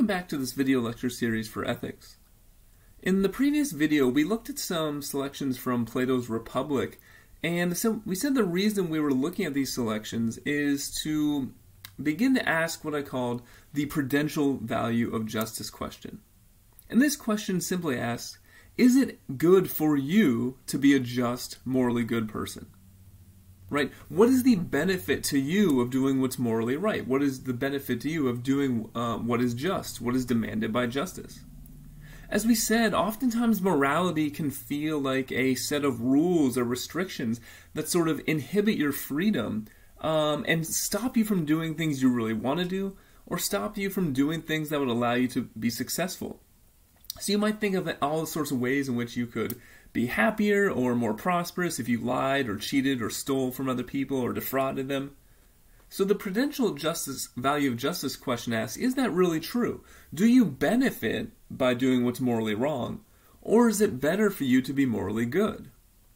welcome back to this video lecture series for ethics. In the previous video, we looked at some selections from Plato's Republic, and we said the reason we were looking at these selections is to begin to ask what I called the prudential value of justice question. And this question simply asks, is it good for you to be a just, morally good person? Right? What is the benefit to you of doing what's morally right? What is the benefit to you of doing what is just, what is demanded by justice? As we said, oftentimes morality can feel like a set of rules or restrictions that sort of inhibit your freedom and stop you from doing things you really want to do, or stop you from doing things that would allow you to be successful. So you might think of all sorts of ways in which you could be happier or more prosperous if you lied or cheated or stole from other people or defrauded them. So the prudential value of justice question asks, is that really true? Do you benefit by doing what's morally wrong, or is it better for you to be morally good?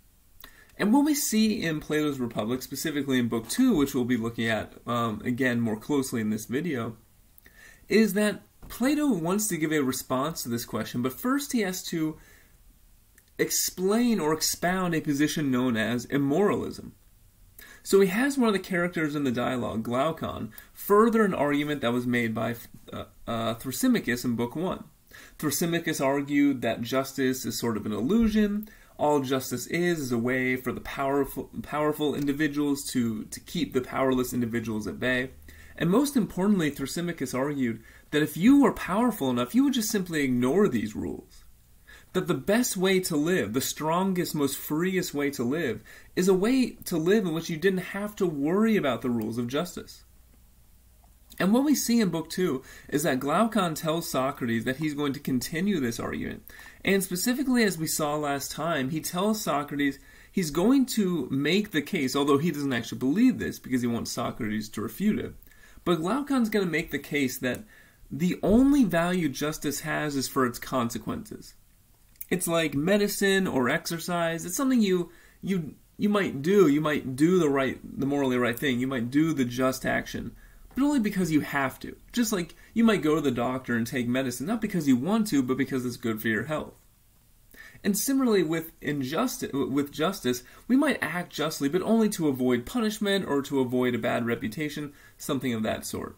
And what we see in Plato's Republic, specifically in Book 2, which we'll be looking at again more closely in this video, is that Plato wants to give a response to this question, but first he has to explain or expound a position known as immoralism. So he has one of the characters in the dialogue, Glaucon, further an argument that was made by Thrasymachus in Book 1. Thrasymachus argued that justice is sort of an illusion. All justice is a way for the powerful individuals to keep the powerless individuals at bay. And most importantly, Thrasymachus argued that if you were powerful enough, you would just simply ignore these rules. That the best way to live, the strongest, most freest way to live, is a way to live in which you didn't have to worry about the rules of justice. And what we see in Book 2 is that Glaucon tells Socrates that he's going to continue this argument. And specifically, as we saw last time, he tells Socrates he's going to make the case, although he doesn't actually believe this because he wants Socrates to refute it. But Glaucon's going to make the case that the only value justice has is for its consequences. It's like medicine or exercise. It's something you might do. You might do the morally right thing. You might do the just action, but only because you have to. Just like you might go to the doctor and take medicine, not because you want to, but because it's good for your health. And similarly with justice, we might act justly, but only to avoid punishment or to avoid a bad reputation, something of that sort.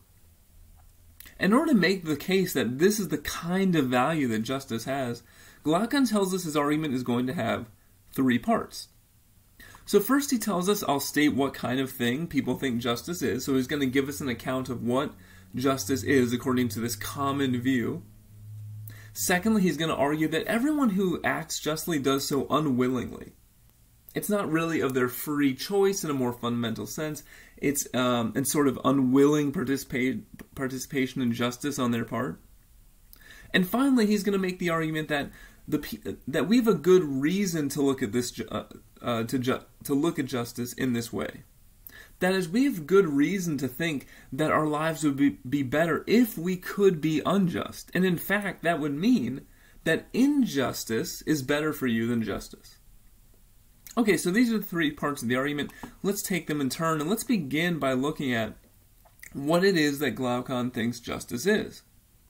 In order to make the case that this is the kind of value that justice has, Glaucon tells us his argument is going to have 3 parts. So first he tells us, I'll state what kind of thing people think justice is. So he's going to give us an account of what justice is according to this common view. Secondly, he's going to argue that everyone who acts justly does so unwillingly. It's not really of their free choice in a more fundamental sense. It's in sort of unwilling participation in justice on their part. And finally, he's going to make the argument that that we have a good reason to look at this to look at justice in this way. That is, we have good reason to think that our lives would be better if we could be unjust. And in fact, that would mean that injustice is better for you than justice. Okay, so these are the 3 parts of the argument. Let's take them in turn, and let's begin by looking at what it is that Glaucon thinks justice is.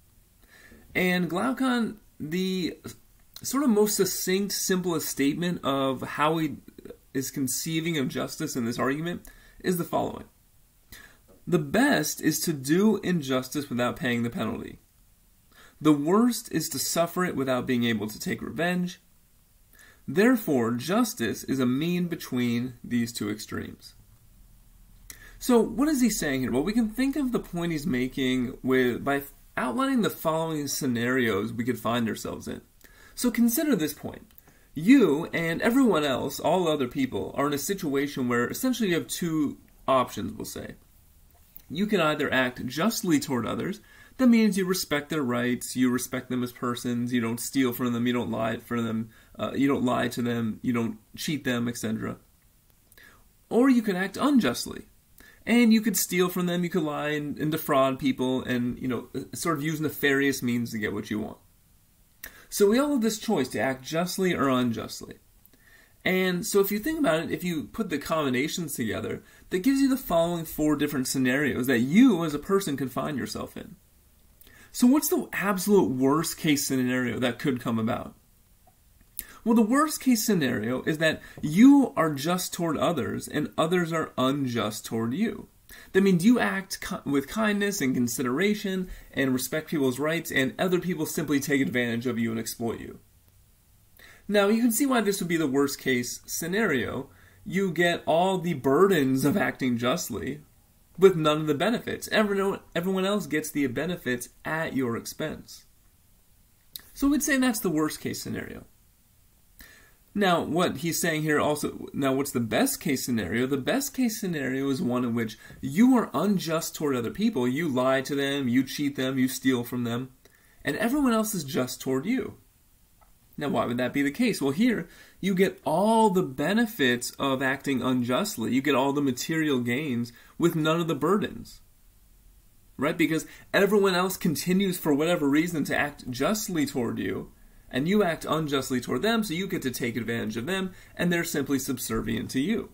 And Glaucon, the sort of most succinct, simplest statement of how he is conceiving of justice in this argument is the following. The best is to do injustice without paying the penalty. The worst is to suffer it without being able to take revenge. Therefore, justice is a mean between these 2 extremes. So, what is he saying here? Well, we can think of the point he's making by outlining the following scenarios we could find ourselves in. So consider this point. You and everyone else, all other people, are in a situation where essentially you have 2 options, we'll say. You can either act justly toward others. That means you respect their rights, you respect them as persons, you don't steal from them, you don't lie for them, you don't lie to them, you don't cheat them, etc. Or you can act unjustly. And you could steal from them, you could lie and defraud people and, sort of use nefarious means to get what you want. So we all have this choice to act justly or unjustly. And so if you think about it, if you put the combinations together, that gives you the following 4 different scenarios that you as a person can find yourself in. So what's the absolute worst case scenario that could come about? Well, the worst case scenario is that you are just toward others and others are unjust toward you. That means you act with kindness and consideration and respect people's rights, and other people simply take advantage of you and exploit you. Now, you can see why this would be the worst case scenario. You get all the burdens of acting justly with none of the benefits. Everyone else gets the benefits at your expense. So we'd say that's the worst case scenario. Now, what he's saying here also, now what's the best case scenario? The best case scenario is one in which you are unjust toward other people. You lie to them, you cheat them, you steal from them, and everyone else is just toward you. Now, why would that be the case? Well, here, you get all the benefits of acting unjustly. You get all the material gains with none of the burdens. Right? Because everyone else continues, for whatever reason, to act justly toward you, and you act unjustly toward them, so you get to take advantage of them, and they're simply subservient to you.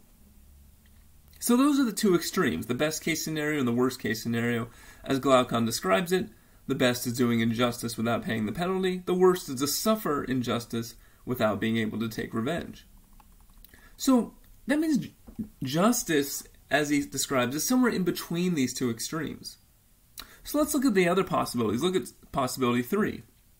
So those are the two extremes, the best case scenario and the worst case scenario. As Glaucon describes it, the best is doing injustice without paying the penalty. The worst is to suffer injustice without being able to take revenge. So that means justice, as he describes, is somewhere in between these two extremes. So let's look at the other possibilities. Look at possibility 3.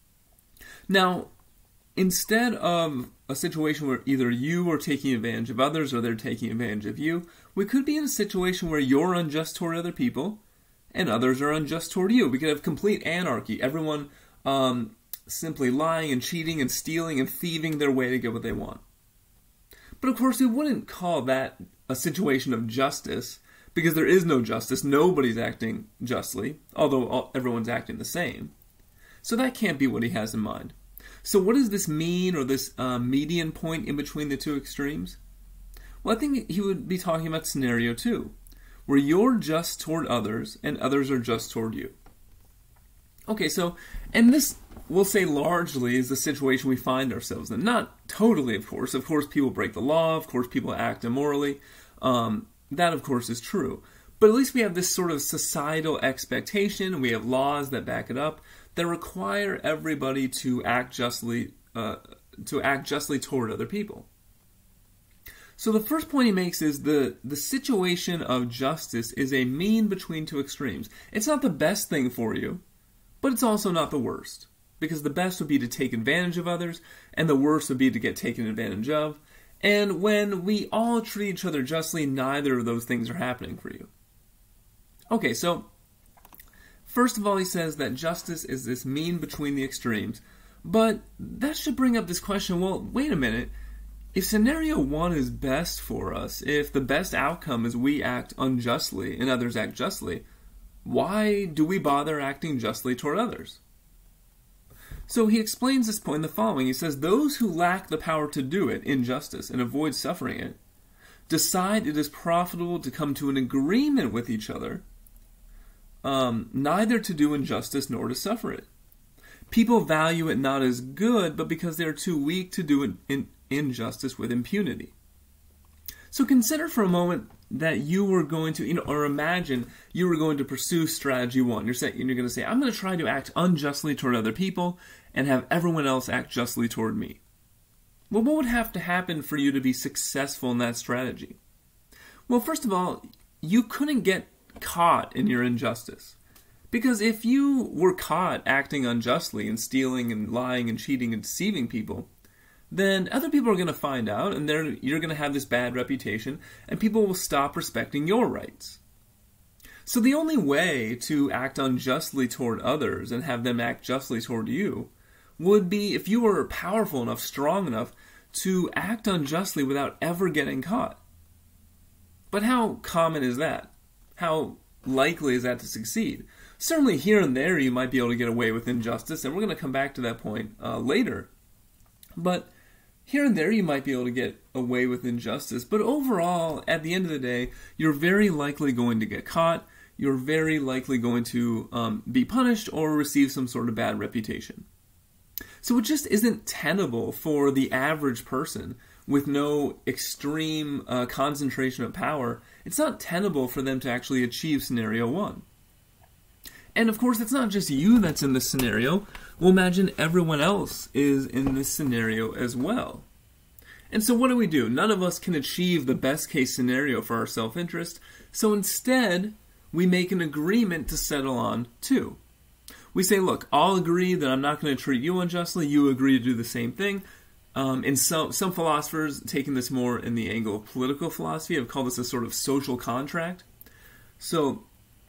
Now, instead of a situation where either you are taking advantage of others or they're taking advantage of you, we could be in a situation where you're unjust toward other people and others are unjust toward you. We could have complete anarchy. Everyone simply lying and cheating and stealing and thieving their way to get what they want. But of course, we wouldn't call that a situation of justice, because there is no justice. Nobody's acting justly, although everyone's acting the same. So that can't be what he has in mind. So what does this mean, or this median point in between the two extremes? Well, I think he would be talking about scenario 2, where you're just toward others and others are just toward you. Okay, so, and this, we'll say largely, is the situation we find ourselves in. Not totally, of course. Of course, people break the law. Of course, people act immorally. That, of course, is true. But at least we have this sort of societal expectation, and we have laws that back it up, that require everybody to act justly toward other people. So the first point he makes is the situation of justice is a mean between two extremes. It's not the best thing for you, but it's also not the worst. Because the best would be to take advantage of others, and the worst would be to get taken advantage of. And when we all treat each other justly, neither of those things are happening for you. Okay, so first of all, he says that justice is this mean between the extremes. But that should bring up this question, well, wait a minute. If scenario 1 is best for us, if the best outcome is we act unjustly and others act justly, why do we bother acting justly toward others? So he explains this point in the following. He says, those who lack the power to do it, injustice, and avoid suffering it, decide it is profitable to come to an agreement with each other, neither to do injustice nor to suffer it. People value it not as good, but because they are too weak to do injustice with impunity. So consider for a moment that you were going to, or imagine you were going to pursue strategy 1. You're going to say, I'm going to try to act unjustly toward other people and have everyone else act justly toward me. Well, what would have to happen for you to be successful in that strategy? Well, first of all, you couldn't get caught in your injustice. Because if you were caught acting unjustly and stealing and lying and cheating and deceiving people, then other people are going to find out, and you're going to have this bad reputation, and people will stop respecting your rights. So the only way to act unjustly toward others and have them act justly toward you would be if you were powerful enough, strong enough, to act unjustly without ever getting caught. But how common is that? How likely is that to succeed? Certainly here and there you might be able to get away with injustice, and we're going to come back to that point later. But here and there you might be able to get away with injustice, but overall, at the end of the day, you're very likely going to get caught, you're very likely going to be punished or receive some sort of bad reputation. So it just isn't tenable for the average person with no extreme concentration of power. It's not tenable for them to actually achieve scenario 1. And of course, it's not just you that's in this scenario. Well, imagine everyone else is in this scenario as well. And so what do? None of us can achieve the best case scenario for our self-interest, so instead, we make an agreement to settle on two. We say, look, I'll agree that I'm not going to treat you unjustly, you agree to do the same thing. And some philosophers, taking this more in the angle of political philosophy, have called this a sort of social contract. So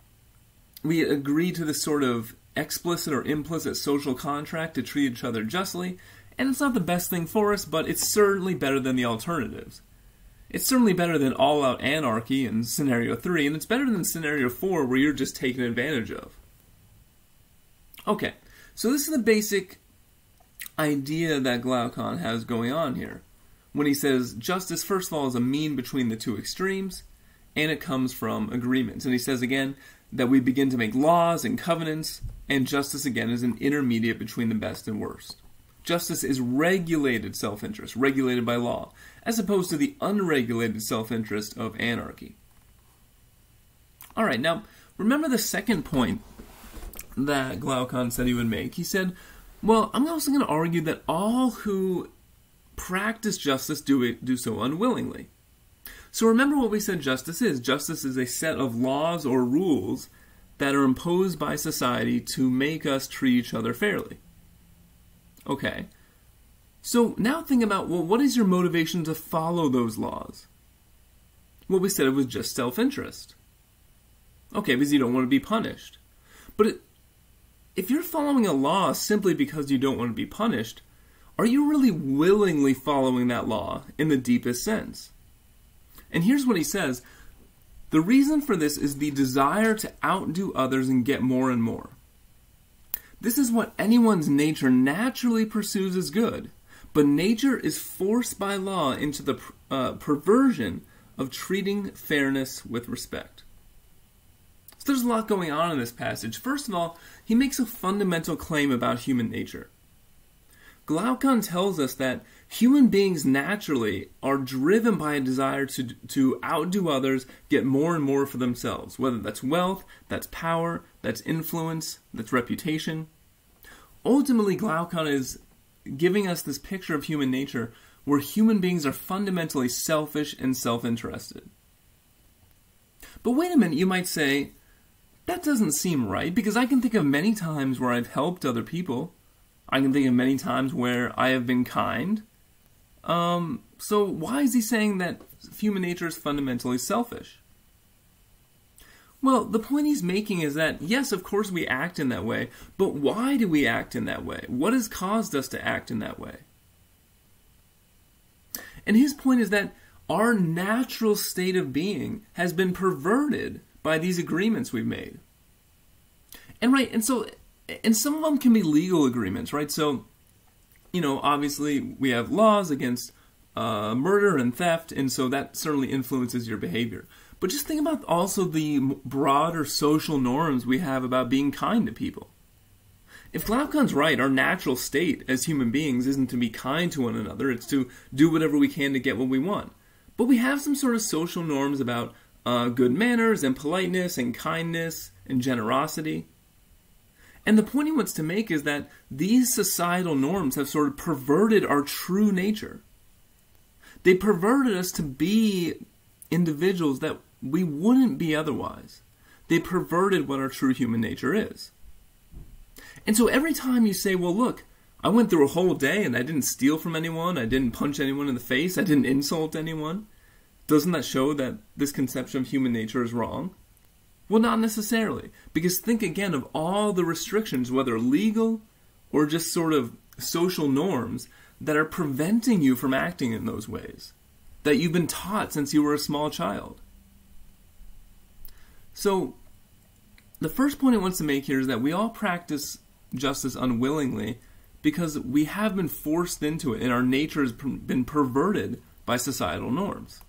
we agree to this sort of explicit or implicit social contract to treat each other justly, and it's not the best thing for us, but it's certainly better than the alternatives. It's certainly better than all-out anarchy in scenario 3, and it's better than scenario 4 where you're just taken advantage of. Okay, so this is the basic idea that Glaucon has going on here, when he says justice, first of all, is a mean between the two extremes, and it comes from agreements. And he says again that we begin to make laws and covenants, and justice again is an intermediate between the best and worst. Justice is regulated self-interest, regulated by law, as opposed to the unregulated self-interest of anarchy. Alright, now, remember the second point that Glaucon said he would make. He said, well, I'm also going to argue that all who practice justice do so unwillingly. So remember what we said justice is. Justice is a set of laws or rules that are imposed by society to make us treat each other fairly. Okay, so now think about, well, what is your motivation to follow those laws? Well, we said it was just self-interest. Okay, because you don't want to be punished. But if you're following a law simply because you don't want to be punished, are you really willingly following that law in the deepest sense? And here's what he says. The reason for this is the desire to outdo others and get more and more. This is what anyone's nature naturally pursues as good, but nature is forced by law into the perversion of treating fairness with respect. So there's a lot going on in this passage. First of all, he makes a fundamental claim about human nature. Glaucon tells us that human beings naturally are driven by a desire to outdo others, get more and more for themselves, whether that's wealth, that's power, that's influence, that's reputation. Ultimately, Glaucon is giving us this picture of human nature where human beings are fundamentally selfish and self-interested. But wait a minute, you might say, that doesn't seem right, because I can think of many times where I've helped other people. I can think of many times where I have been kind. So why is he saying that human nature is fundamentally selfish? Well, the point he's making is that, yes, of course we act in that way, but why do we act in that way? What has caused us to act in that way? And his point is that our natural state of being has been perverted by these agreements we've made. And some of them can be legal agreements, right? So, obviously we have laws against murder and theft, and so that certainly influences your behavior. But just think about also the broader social norms we have about being kind to people. If Glaucon's right, our natural state as human beings isn't to be kind to one another, it's to do whatever we can to get what we want. But we have some sort of social norms about good manners and politeness and kindness and generosity. And the point he wants to make is that these societal norms have sort of perverted our true nature. They perverted us to be individuals that we wouldn't be otherwise. They perverted what our true human nature is. And so every time you say, well, look, I went through a whole day and I didn't steal from anyone, I didn't punch anyone in the face, I didn't insult anyone, doesn't that show that this conception of human nature is wrong? Well, not necessarily, because think again of all the restrictions, whether legal or just sort of social norms, that are preventing you from acting in those ways, that you've been taught since you were a small child. So, the first point I want to make here is that we all practice justice unwillingly because we have been forced into it and our nature has been perverted by societal norms.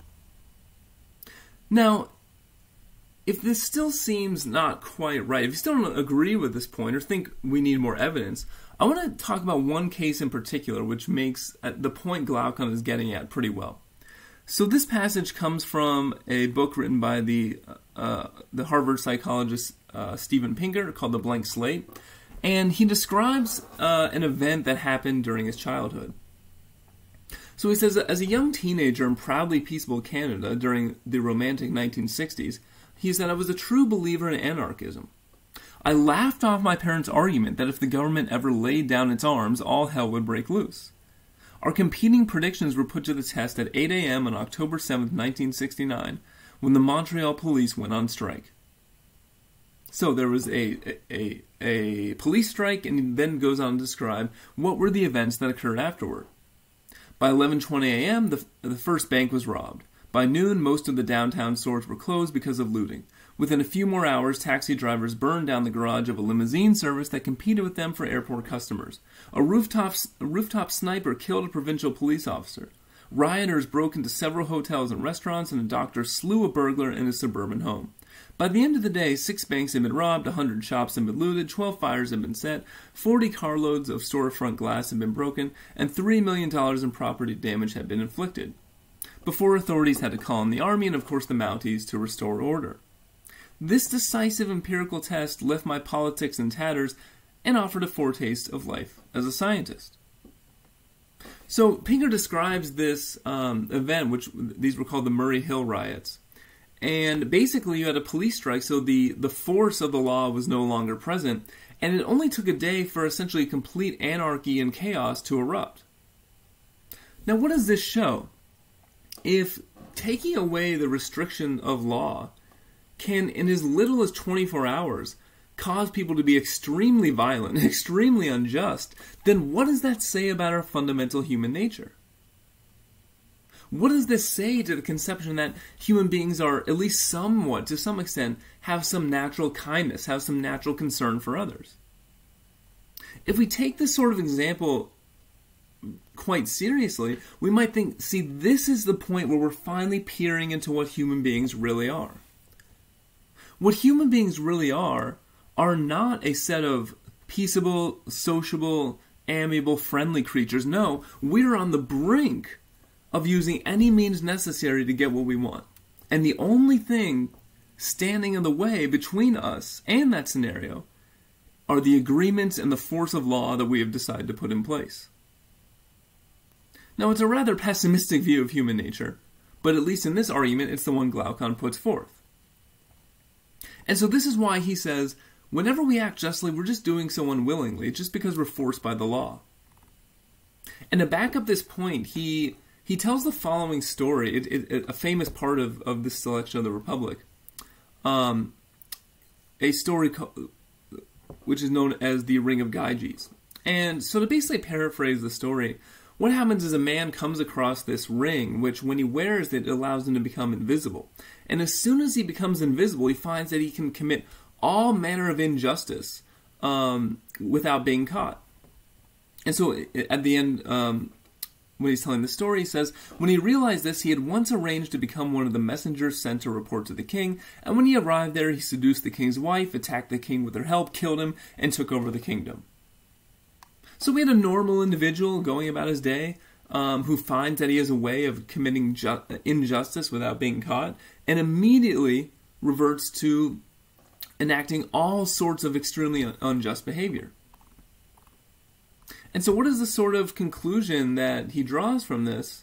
Now, if this still seems not quite right, if you still don't agree with this point or think we need more evidence, I want to talk about one case in particular which makes the point Glaucon is getting at pretty well. So this passage comes from a book written by the Harvard psychologist Steven Pinker called The Blank Slate, and he describes an event that happened during his childhood. So he says, as a young teenager in proudly peaceable Canada during the romantic 1960s, he said, I was a true believer in anarchism. I laughed off my parents' argument that if the government ever laid down its arms, all hell would break loose. Our competing predictions were put to the test at 8 a.m. on October 7, 1969, when the Montreal police went on strike. So there was a police strike, and he then goes on to describe what were the events that occurred afterward. By 11:20 a.m., the first bank was robbed. By noon, most of the downtown stores were closed because of looting. Within a few more hours, taxi drivers burned down the garage of a limousine service that competed with them for airport customers. A rooftop sniper killed a provincial police officer. Rioters broke into several hotels and restaurants, and a doctor slew a burglar in his suburban home. By the end of the day, 6 banks had been robbed, 100 shops had been looted, 12 fires had been set, 40 carloads of storefront glass had been broken, and $3 million in property damage had been inflicted. Before authorities had to call in the army and, of course, the Mounties to restore order. This decisive empirical test left my politics in tatters and offered a foretaste of life as a scientist. So Pinker describes this event, which these were called the Murray Hill riots. And basically you had a police strike, so the force of the law was no longer present, and it only took a day for essentially complete anarchy and chaos to erupt. Now what does this show? If taking away the restriction of law can, in as little as 24 hours, cause people to be extremely violent, extremely unjust, then what does that say about our fundamental human nature? What does this say to the conception that human beings are, at least somewhat, to some extent, have some natural kindness, have some natural concern for others? If we take this sort of example quite seriously, we might think, see, this is the point where we're finally peering into what human beings really are. What human beings really are not a set of peaceable, sociable, amiable, friendly creatures. No, we're on the brink of using any means necessary to get what we want. And the only thing standing in the way between us and that scenario are the agreements and the force of law that we have decided to put in place. Now, it's a rather pessimistic view of human nature, but at least in this argument, it's the one Glaucon puts forth. And so this is why he says, whenever we act justly, we're just doing so unwillingly, just because we're forced by the law. And to back up this point, he tells the following story, a famous part of this selection of the Republic, a story which is known as the Ring of Gyges. And so to basically paraphrase the story, what happens is a man comes across this ring, which when he wears it, it allows him to become invisible. And as soon as he becomes invisible, he finds that he can commit all manner of injustice without being caught. And so at the end, when he's telling the story, he says, when he realized this, he had once arranged to become one of the messengers sent to report to the king, and when he arrived there, he seduced the king's wife, attacked the king with her help, killed him, and took over the kingdom. So we had a normal individual going about his day who finds that he has a way of committing injustice without being caught, and immediately reverts to enacting all sorts of extremely unjust behavior. And so what is the sort of conclusion that he draws from this?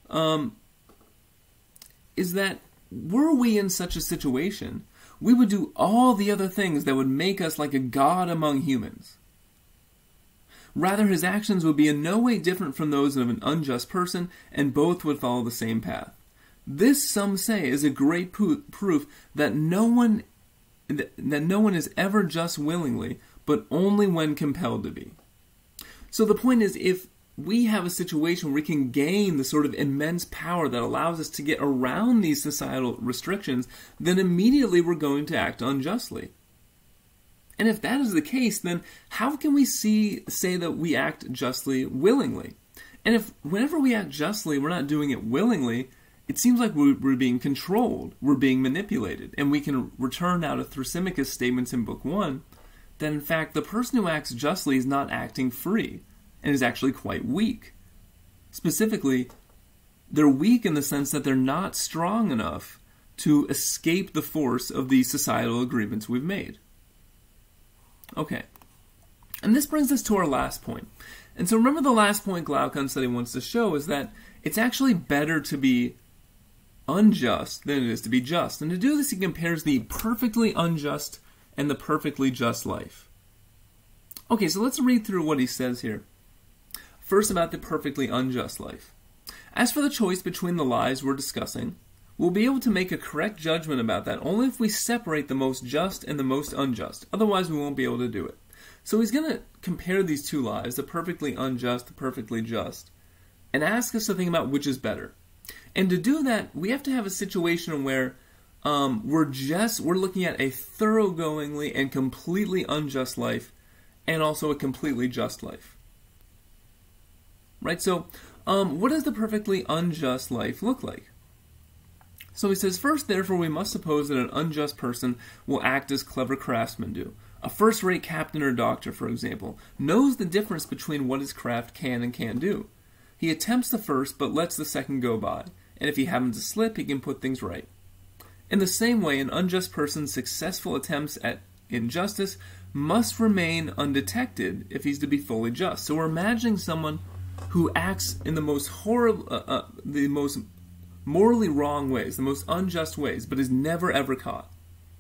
Is that were we in such a situation, we would do all the other things that would make us like a god among humans. Rather, his actions would be in no way different from those of an unjust person, and both would follow the same path. This, some say, is a great proof that no one is ever just willingly, but only when compelled to be. So the point is, if we have a situation where we can gain the sort of immense power that allows us to get around these societal restrictions, then immediately we're going to act unjustly. And if that is the case, then how can we say that we act justly willingly? And if whenever we act justly, we're not doing it willingly, it seems like we're being controlled, we're being manipulated. And we can return now to Thrasymachus' statements in Book 1, that in fact the person who acts justly is not acting free, and is actually quite weak. Specifically, They're weak in the sense that they're not strong enough to escape the force of the societal agreements we've made. Okay. And this brings us to our last point. And so remember the last point Glaucon said he wants to show is that it's actually better to be unjust than it is to be just. And to do this, he compares the perfectly unjust and the perfectly just life. Okay, so let's read through what he says here. First, about the perfectly unjust life. As for the choice between the lives we're discussing, we'll be able to make a correct judgment about that only if we separate the most just and the most unjust. Otherwise, we won't be able to do it. So he's going to compare these two lives, the perfectly unjust, the perfectly just, and ask us to think about which is better. And to do that, we have to have a situation where we're looking at a thoroughgoingly and completely unjust life, and also a completely just life. Right? So, what does the perfectly unjust life look like? So he says, first, therefore, we must suppose that an unjust person will act as clever craftsmen do. A first-rate captain or doctor, for example, knows the difference between what his craft can and can't do. He attempts the first, but lets the second go by, and if he happens to slip, he can put things right. In the same way, an unjust person's successful attempts at injustice must remain undetected if he's to be fully just. So we're imagining someone who acts in the most horrible, the most morally wrong ways, the most unjust ways, but is never ever caught.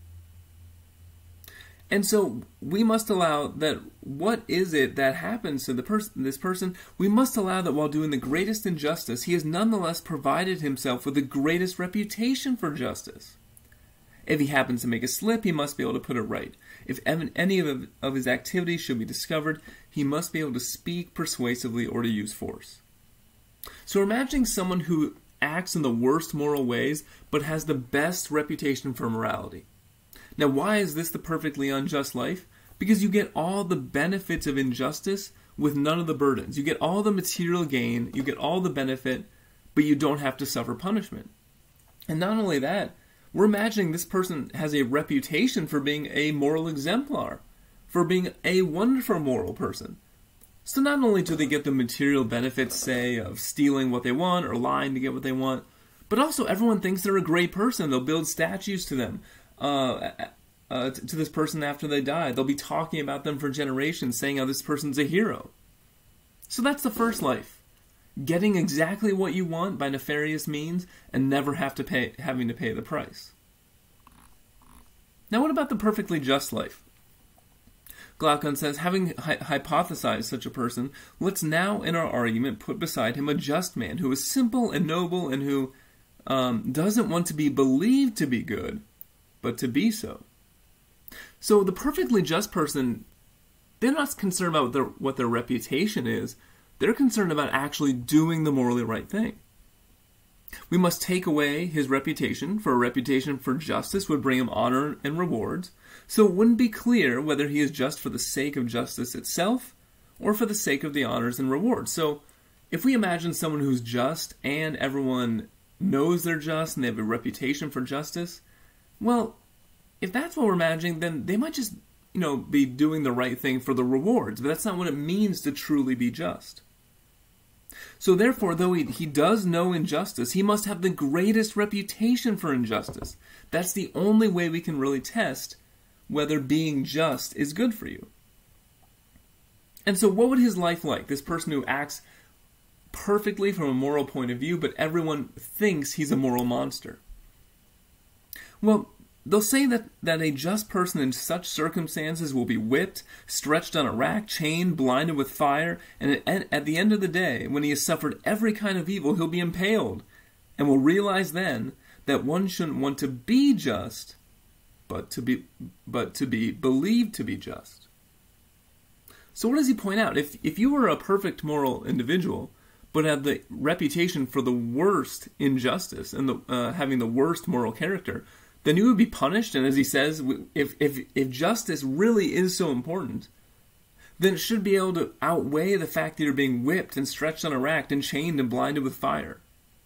And so we must allow that what is it that happens to this person? We must allow that while doing the greatest injustice, he has nonetheless provided himself with the greatest reputation for justice. If he happens to make a slip, he must be able to put it right. If any of his activities should be discovered, he must be able to speak persuasively or to use force. So imagining someone who acts in the worst moral ways, but has the best reputation for morality. Now, why is this the perfectly unjust life? Because you get all the benefits of injustice with none of the burdens. You get all the material gain, you get all the benefit, but you don't have to suffer punishment. And not only that, we're imagining this person has a reputation for being a moral exemplar, for being a wonderful moral person. So not only do they get the material benefits, say, of stealing what they want or lying to get what they want, but also everyone thinks they're a great person. They'll build statues to them. To this person after they die. They'll be talking about them for generations, saying how this person's a hero. So that's the first life. Getting exactly what you want by nefarious means and never having to pay the price. Now what about the perfectly just life? Glaucon says, having hypothesized such a person, let's now in our argument put beside him a just man who is simple and noble and who doesn't want to be believed to be good, but to be so. So the perfectly just person, they're not concerned about what their reputation is. They're concerned about actually doing the morally right thing. We must take away his reputation, for a reputation for justice would bring him honor and rewards. So it wouldn't be clear whether he is just for the sake of justice itself or for the sake of the honors and rewards. So if we imagine someone who's just and everyone knows they're just and they have a reputation for justice, well, if that's what we're imagining, then they might just, be doing the right thing for the rewards. But that's not what it means to truly be just. So therefore, though he does know injustice, he must have the greatest reputation for injustice. That's the only way we can really test whether being just is good for you. And so what would his life like? This person who acts perfectly from a moral point of view, but everyone thinks he's a moral monster. Well, they'll say that a just person in such circumstances will be whipped, stretched on a rack, chained, blinded with fire, and at the end of the day, when he has suffered every kind of evil, he'll be impaled, and will realize then that one shouldn't want to be just, but to be believed to be just. So what does he point out? If you were a perfect moral individual, but had the reputation for the worst injustice and having the worst moral character, then you would be punished. And as he says, if justice really is so important, then it should be able to outweigh the fact that you're being whipped and stretched on a rack and chained and blinded with fire.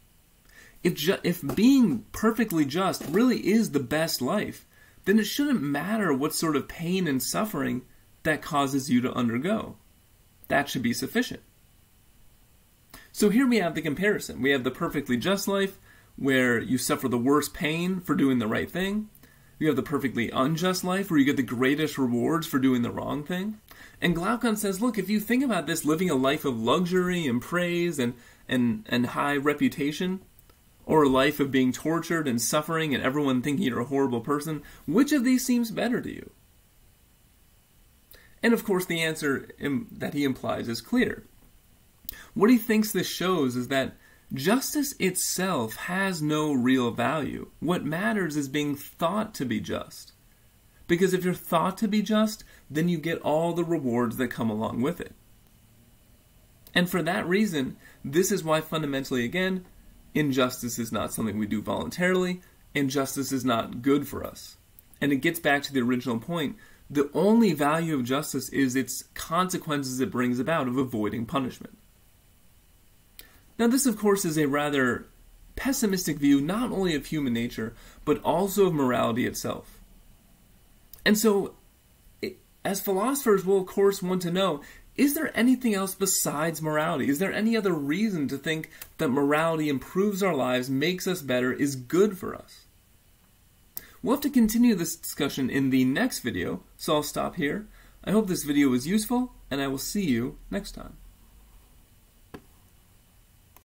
If being perfectly just really is the best life, then it shouldn't matter what sort of pain and suffering that causes you to undergo. That should be sufficient. So here we have the comparison. We have the perfectly just life, where you suffer the worst pain for doing the right thing. You have the perfectly unjust life, where you get the greatest rewards for doing the wrong thing. And Glaucon says, look, if you think about this, living a life of luxury and praise and high reputation, or a life of being tortured and suffering and everyone thinking you're a horrible person, which of these seems better to you? And of course the answer that he implies is clear. What he thinks this shows is that justice itself has no real value. What matters is being thought to be just. Because if you're thought to be just, then you get all the rewards that come along with it. And for that reason, this is why fundamentally, again, injustice is not something we do voluntarily, and justice is not good for us. And it gets back to the original point. The only value of justice is its consequences it brings about of avoiding punishment. Now this, of course, is a rather pessimistic view not only of human nature, but also of morality itself. And so, as philosophers, we'll of course want to know, is there anything else besides morality? Is there any other reason to think that morality improves our lives, makes us better, is good for us? We'll have to continue this discussion in the next video, so I'll stop here. I hope this video was useful, and I will see you next time.